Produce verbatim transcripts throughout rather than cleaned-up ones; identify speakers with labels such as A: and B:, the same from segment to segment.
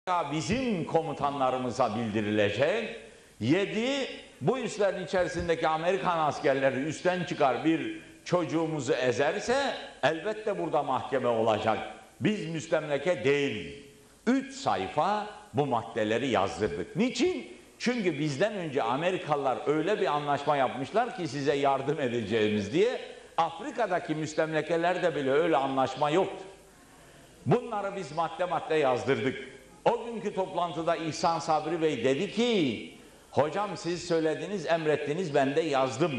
A: bizim komutanlarımıza bildirilecek. Yedi, bu üslerin içerisindeki Amerikan askerleri üstten çıkar bir çocuğumuzu ezerse elbette burada mahkeme olacak. Biz müstemleke değiliz. Üç sayfa bu maddeleri yazdırdık. Niçin? Çünkü bizden önce Amerikalılar öyle bir anlaşma yapmışlar ki size yardım edeceğimiz diye. Afrika'daki müstemlekelerde bile öyle anlaşma yoktu. Bunları biz madde madde yazdırdık. O günkü toplantıda İhsan Sabri Bey dedi ki, hocam siz söylediniz, emrettiniz, ben de yazdım.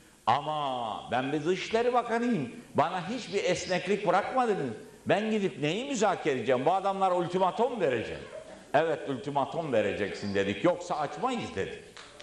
A: Ama ben bir Dışişleri Bakanıyım, bana hiçbir esneklik bırakmadınız. Ben gidip neyi müzakere edeceğim, bu adamlara ultimatom vereceğim. Evet, ultimatom vereceksin dedik, yoksa açmayız dedik.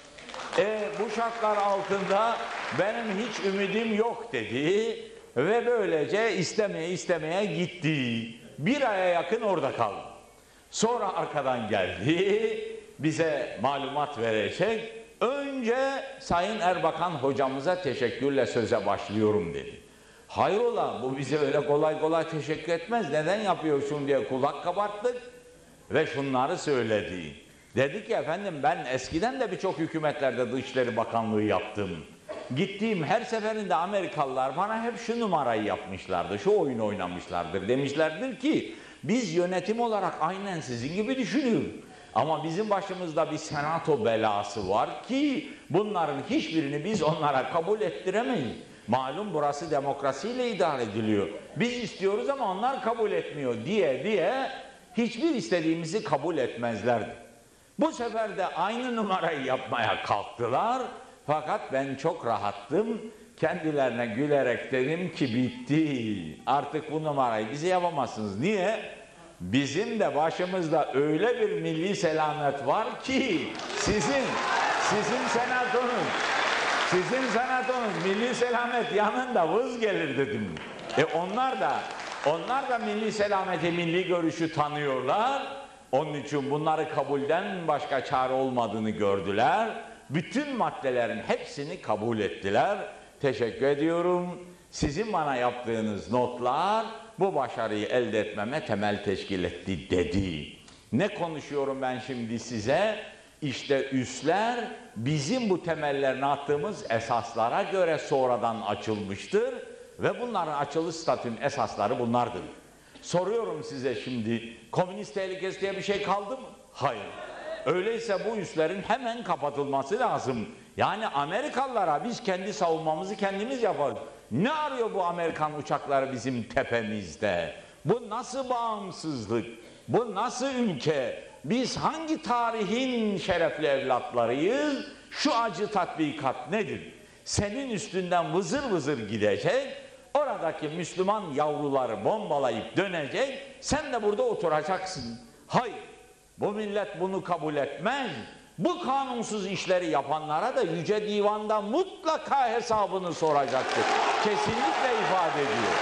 A: E, bu şartlar altında benim hiç ümidim yok dedi ve böylece istemeye istemeye gitti. Bir aya yakın orada kaldı. Sonra arkadan geldi, bize malumat verecek. Önce Sayın Erbakan hocamıza teşekkürle söze başlıyorum dedi. Hayrola, bu bize öyle kolay kolay teşekkür etmez, neden yapıyorsun diye kulak kabarttık ve şunları söyledi. Dedi ki efendim, ben eskiden de birçok hükümetlerde Dışişleri Bakanlığı yaptım. Gittiğim her seferinde Amerikalılar bana hep şu numarayı yapmışlardı, şu oyunu oynamışlardır. Demişlerdir ki biz yönetim olarak aynen sizin gibi düşünüyoruz. Ama bizim başımızda bir senato belası var ki bunların hiçbirini biz onlara kabul ettiremeyiz. Malum burası demokrasiyle idare ediliyor. Biz istiyoruz ama onlar kabul etmiyor diye diye hiçbir istediğimizi kabul etmezlerdi. Bu sefer de aynı numarayı yapmaya kalktılar. Fakat ben çok rahattım. Kendilerine gülerek dedim ki bitti. Artık bu numarayı bize yapamazsınız. Niye? Bizim de başımızda öyle bir milli selamet var ki sizin, sizin senatonuz, sizin senatonuz milli selamet yanında vız gelir dedim. E onlar da, onlar da milli selameti, milli görüşü tanıyorlar. Onun için bunları kabulden başka çare olmadığını gördüler. Bütün maddelerin hepsini kabul ettiler. Teşekkür ediyorum. Sizin bana yaptığınız notlar bu başarıyı elde etmeme temel teşkil etti dedi. Ne konuşuyorum ben şimdi size? İşte üsler bizim bu temellerini attığımız esaslara göre sonradan açılmıştır ve bunların açılış statünün esasları bunlardır. Soruyorum size şimdi, komünist tehlikesi diye bir şey kaldı mı? Hayır. Öyleyse bu üslerin hemen kapatılması lazım. Yani Amerikalılara biz kendi savunmamızı kendimiz yaparız. Ne arıyor bu Amerikan uçakları bizim tepemizde? Bu nasıl bağımsızlık? Bu nasıl ülke? Biz hangi tarihin şerefli evlatlarıyız? Şu acı tatbikat nedir? Senin üstünden vızır vızır gidecek, oradaki Müslüman yavruları bombalayıp dönecek, sen de burada oturacaksın. Hayır, bu millet bunu kabul etmez. Bu kanunsuz işleri yapanlara da Yüce Divan'da mutlaka hesabını soracaktır. Kesinlikle ifade ediyor.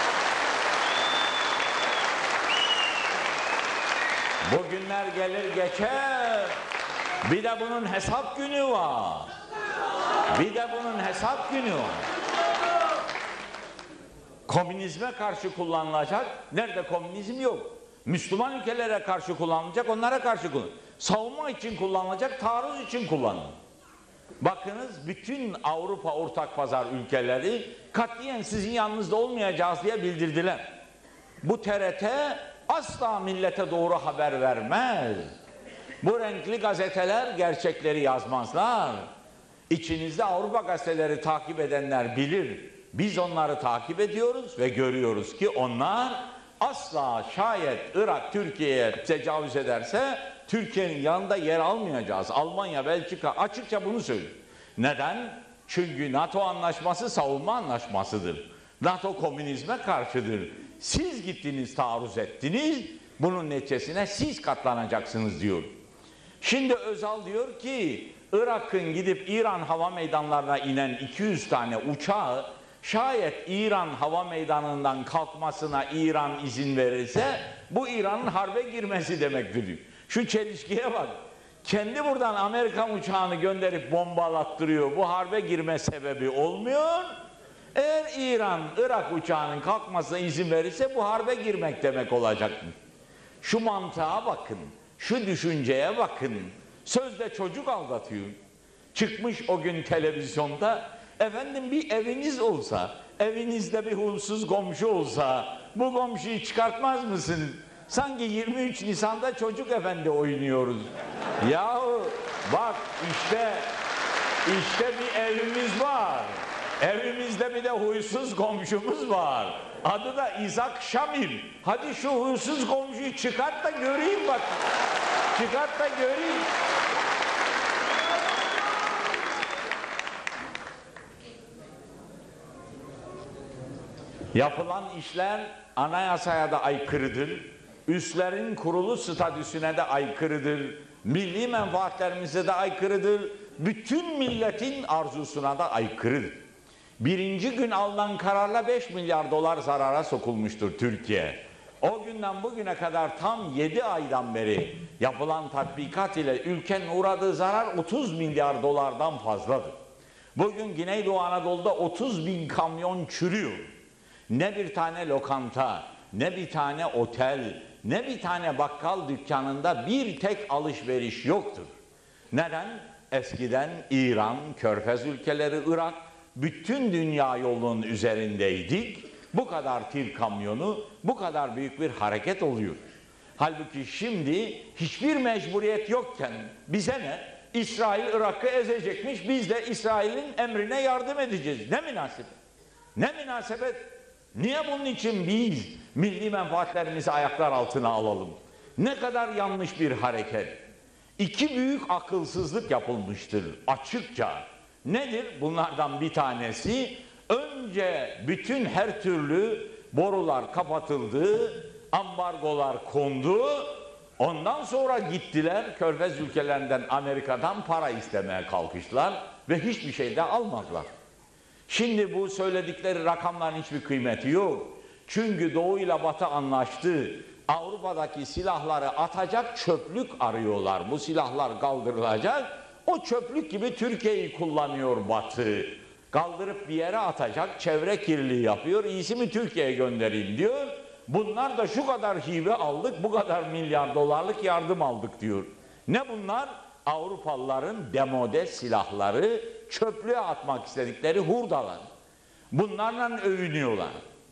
A: Bugünler gelir geçer. Bir de bunun hesap günü var. Bir de bunun hesap günü var. Komünizme karşı kullanılacak. Nerede komünizm yok. Müslüman ülkelere karşı kullanılacak, onlara karşı kullanılacak. Savunma için kullanılacak, taarruz için kullanılacak. Bakınız, bütün Avrupa ortak pazar ülkeleri katiyen sizin yanınızda olmayacağız diye bildirdiler. Bu T R T asla millete doğru haber vermez. Bu renkli gazeteler gerçekleri yazmazlar. İçinizde Avrupa gazeteleri takip edenler bilir. Biz onları takip ediyoruz ve görüyoruz ki onlar asla şayet Irak Türkiye'ye tecavüz ederse Türkiye'nin yanında yer almayacağız. Almanya, Belçika açıkça bunu söylüyor. Neden? Çünkü NATO anlaşması savunma anlaşmasıdır. NATO komünizme karşıdır. Siz gittiniz, taarruz ettiniz, bunun neticesine siz katlanacaksınız diyor. Şimdi Özal diyor ki Irak'ın gidip İran hava meydanlarına inen iki yüz tane uçağı şayet İran hava meydanından kalkmasına İran izin verirse bu İran'ın harbe girmesi demektir diyor. Şu çelişkiye bak. Kendi buradan Amerikan uçağını gönderip bombalattırıyor. Bu harbe girme sebebi olmuyor. Eğer İran Irak uçağının kalkmasına izin verirse bu harbe girmek demek olacak. Şu mantığa bakın. Şu düşünceye bakın. Sözde çocuk aldatıyor. Çıkmış o gün televizyonda, efendim bir eviniz olsa, evinizde bir huysuz komşu olsa, bu komşuyu çıkartmaz mısın? Sanki yirmi üç Nisan'da çocuk efendi oynuyoruz. Yahu bak işte, işte bir evimiz var. Evimizde bir de huysuz komşumuz var. Adı da İshak Şamil. Hadi şu huysuz komşuyu çıkart da göreyim bak. Çıkart da göreyim. Yapılan işler anayasaya da aykırıdır. Üslerin kurulu statüsüne de aykırıdır. Milli menfaatlerimize de aykırıdır. Bütün milletin arzusuna da aykırıdır. Birinci gün alınan kararla beş milyar dolar zarara sokulmuştur Türkiye. O günden bugüne kadar tam yedi aydan beri yapılan tatbikat ile ülkenin uğradığı zarar otuz milyar dolardan fazladır. Bugün Güneydoğu Anadolu'da otuz bin kamyon çürüyor. Ne bir tane lokanta, ne bir tane otel, ne bir tane bakkal dükkanında bir tek alışveriş yoktur. Neden? Eskiden İran, Körfez ülkeleri, Irak, bütün dünya yolunun üzerindeydik. Bu kadar tir kamyonu, bu kadar büyük bir hareket oluyor. Halbuki şimdi hiçbir mecburiyet yokken bize ne? İsrail Irak'ı ezecekmiş, biz de İsrail'in emrine yardım edeceğiz. Ne münasebet? Ne münasebet? Niye bunun için biz milli menfaatlerimizi ayaklar altına alalım? Ne kadar yanlış bir hareket. İki büyük akılsızlık yapılmıştır açıkça. Nedir? Bunlardan bir tanesi, önce bütün her türlü borular kapatıldı, ambargolar kondu, ondan sonra gittiler Körfez ülkelerinden, Amerika'dan para istemeye kalkıştılar ve hiçbir şey de almadılar. Şimdi bu söyledikleri rakamların hiçbir kıymeti yok. Çünkü Doğu ile Batı anlaştı. Avrupa'daki silahları atacak çöplük arıyorlar. Bu silahlar kaldırılacak. O çöplük gibi Türkiye'yi kullanıyor Batı. Kaldırıp bir yere atacak, çevre kirliliği yapıyor. İyisi mi Türkiye'ye göndereyim diyor. Bunlar da şu kadar hibe aldık, bu kadar milyar dolarlık yardım aldık diyor. Ne bunlar? Avrupalıların demode silahları, çöplüğe atmak istedikleri hurdalar. Bunlarla övünüyorlar.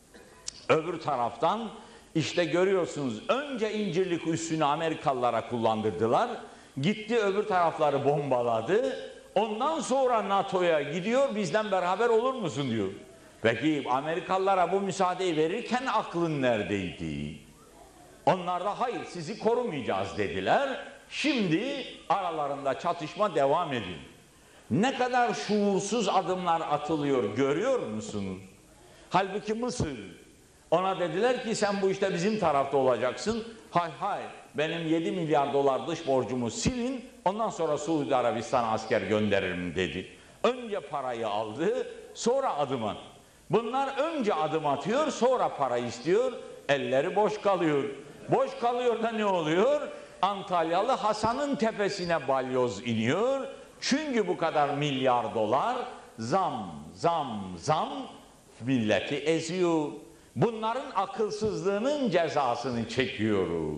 A: Öbür taraftan işte görüyorsunuz, önce İncirlik üssünü Amerikalılara kullandırdılar. Gitti öbür tarafları bombaladı. Ondan sonra NATO'ya gidiyor, bizden beraber olur musun diyor. Peki Amerikalılara bu müsaadeyi verirken aklın neredeydi? Onlar da hayır, sizi korumayacağız dediler. Şimdi aralarında çatışma devam ediyor. Ne kadar şuursuz adımlar atılıyor görüyor musunuz? Halbuki Mısır, ona dediler ki sen bu işte bizim tarafta olacaksın. Hay hay, benim yedi milyar dolar dış borcumu silin, ondan sonra Suudi Arabistan'a asker gönderirim dedi. Önce parayı aldı, sonra adım at. Bunlar önce adım atıyor, sonra para istiyor, elleri boş kalıyor. Boş kalıyor da ne oluyor? Antalyalı Hasan'ın tepesine balyoz iniyor. Çünkü bu kadar milyar dolar zam, zam, zam milleti eziyor. Bunların akılsızlığının cezasını çekiyoruz.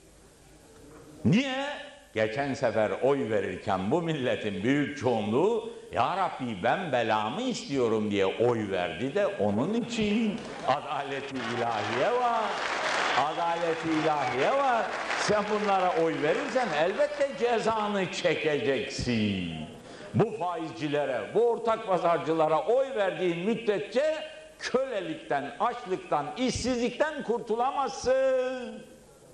A: Niye? Geçen sefer oy verirken bu milletin büyük çoğunluğu ya Rabbi ben belamı istiyorum diye oy verdi de onun için adalet-i ilahiye var. Adalet-i ilahiye var. Sen bunlara oy verirsen elbette cezanı çekeceksin. Bu faizcilere, bu ortak pazarcılara oy verdiğin müddetçe kölelikten, açlıktan, işsizlikten kurtulamazsın.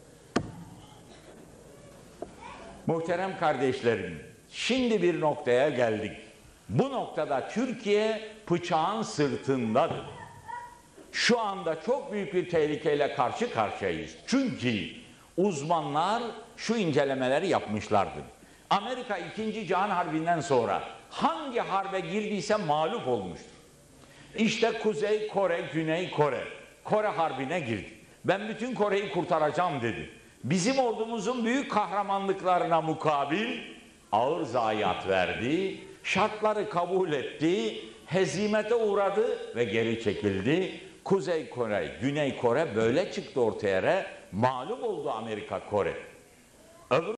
A: Muhterem kardeşlerim, şimdi bir noktaya geldik. Bu noktada Türkiye bıçağın sırtındadır. Şu anda çok büyük bir tehlikeyle karşı karşıyayız. Çünkü uzmanlar şu incelemeleri yapmışlardır. Amerika ikinci. Cihan Harbi'nden sonra hangi harbe girdiyse mağlup olmuştur. İşte Kuzey Kore, Güney Kore, Kore Harbi'ne girdi. Ben bütün Kore'yi kurtaracağım dedi. Bizim ordumuzun büyük kahramanlıklarına mukabil ağır zayiat verdi, şartları kabul etti, hezimete uğradı ve geri çekildi. Kuzey Kore, Güney Kore böyle çıktı ortaya, mağlup oldu Amerika Kore. Öbür